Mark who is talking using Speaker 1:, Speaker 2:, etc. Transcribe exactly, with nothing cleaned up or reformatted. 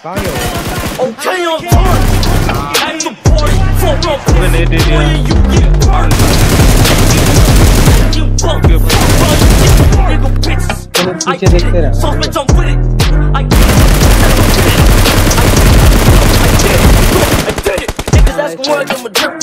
Speaker 1: Okay, on time. At the party, for real. When they did it, you get hurt. You fuck, you fuck, nigga bitches. I did it, so bitch I'm with it. I did it. I did it. I did it. Niggas asking where I get my drip.